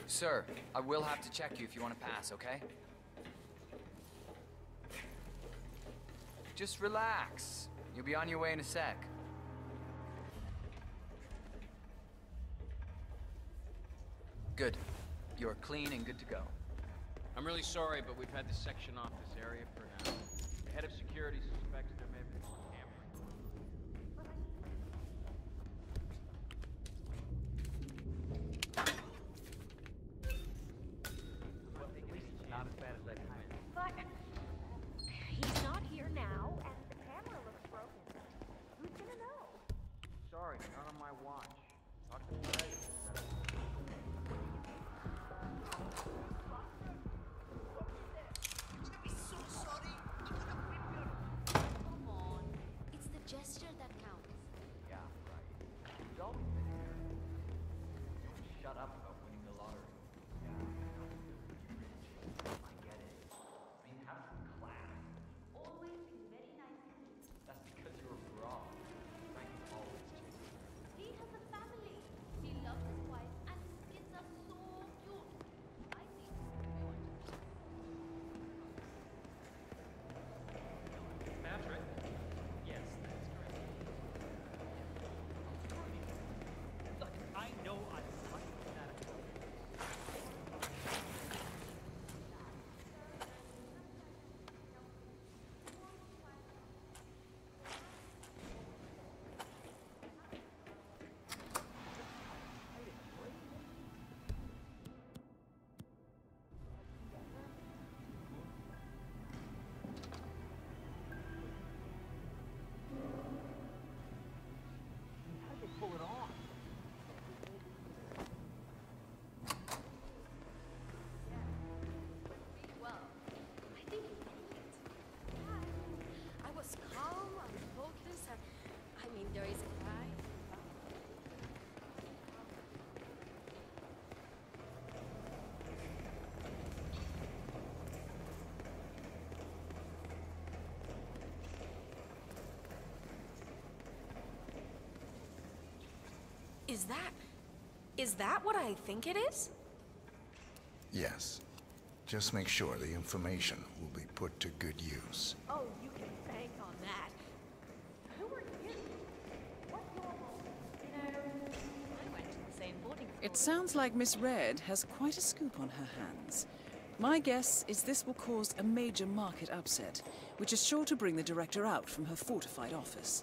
Sir, I will have to check you if you want to pass, okay? Just relax. You'll be on your way in a sec. Good. You're clean and good to go. I'm really sorry, but we've had this section off this area for now. The head of security suspects there may have been some tampering. Not as bad as I planned. But he's not here now, and the camera looks broken. Who's gonna know? Sorry, not on my watch. Talk to Fred. Come on. It's the gesture that counts. Yeah, right. You've always been here. Don't shut up about winning the lottery. I get it. I mean, have some class. Always been very nice to me. That's because you're a bra. Frank always changes. He has a family. He loves his wife, and his kids are so cute. I think Patrick? Yes, that's correct. Look, I know I'm right that. How did they pull it off? well. I think he did it. Yeah. I was calm and focused, and I mean, there is a cry. Is that what I think it is? Yes. Just make sure the information will be put to good use. Oh, you can bank on that. Who are you? What's your role? I went to the same boarding school. It sounds like Miss Red has quite a scoop on her hands. My guess is this will cause a major market upset, which is sure to bring the director out from her fortified office.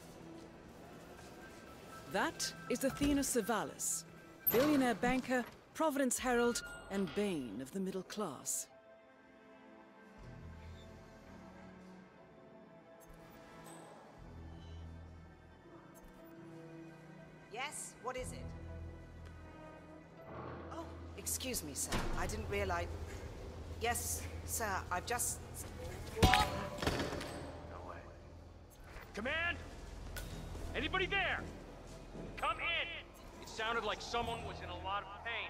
That is Athena Savalas, billionaire banker Providence Herald and bane of the middle class. Yes? What is it? Oh, excuse me, sir. I didn't realize... Yes, sir, I've just... No way. Command! Anybody there? Come in! It sounded like someone was in a lot of pain.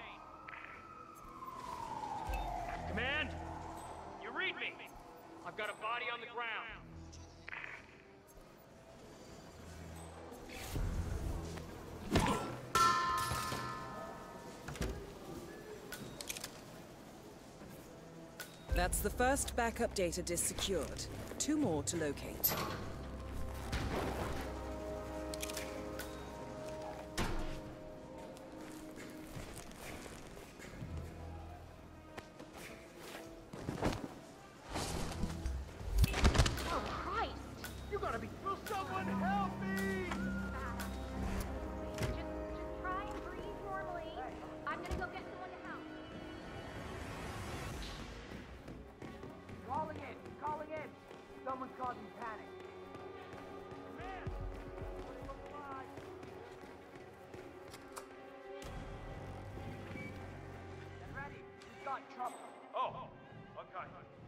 Command! You read me? I've got a body on the ground. That's the first backup data disk secured. 2 more to locate. Oh, Christ! You gotta be... Will someone help me? Just try and breathe normally. I'm gonna go get someone to help. Calling in! Calling in! Someone's causing panic. Command! Somebody look alive! Get ready! We've got trouble. Oh! Okay.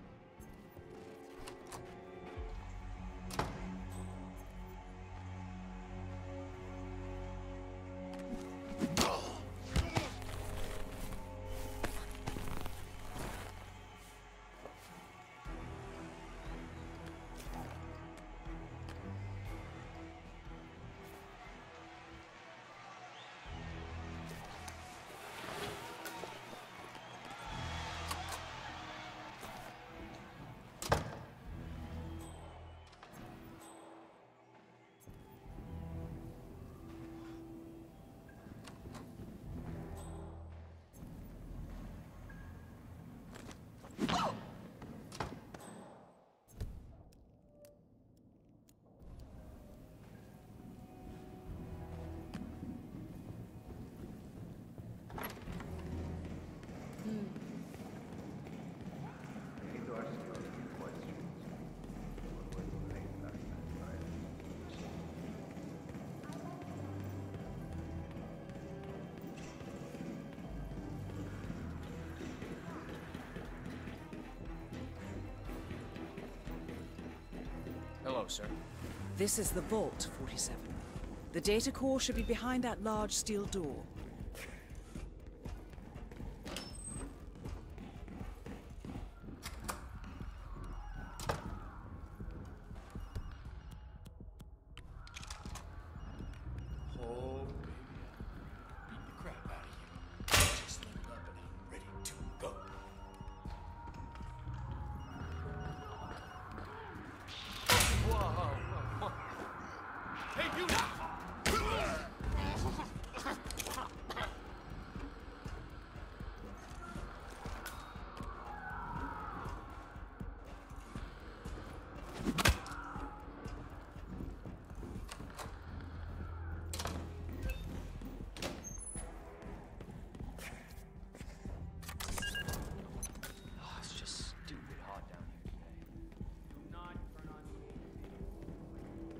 Hello, sir. This is the Vault, 47. The data core should be behind that large steel door. Oh, baby. Beat the crap out of you. Just lit up and I'm ready to go. Whoa! Hey, you! It's just stupid hot down here today. Do not turn on the AC.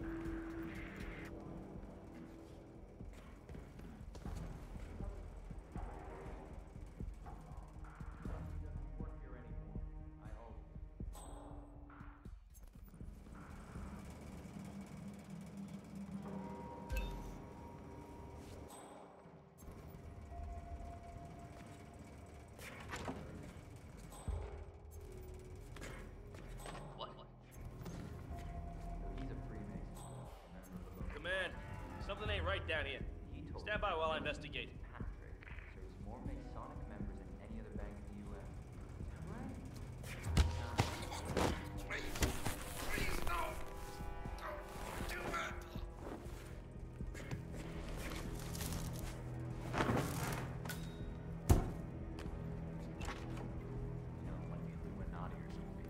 Doesn't work here anymore. I hope. He's a Freemason. Command, something ain't right down here. Stand by while I investigate. Patrick serves more Masonic members than any other bank in the U.S. Please, no! Don't do that! You know, like the Illuminati or something.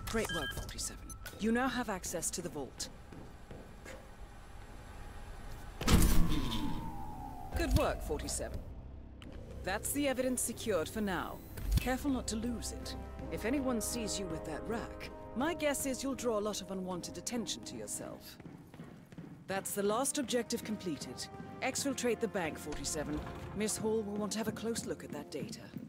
Great work, 47. You now have access to the vault. Good work, 47. That's the evidence secured for now. Careful not to lose it. If anyone sees you with that rack, my guess is you'll draw a lot of unwanted attention to yourself. That's the last objective completed. Exfiltrate the bank, 47. Miss Hall will want to have a close look at that data.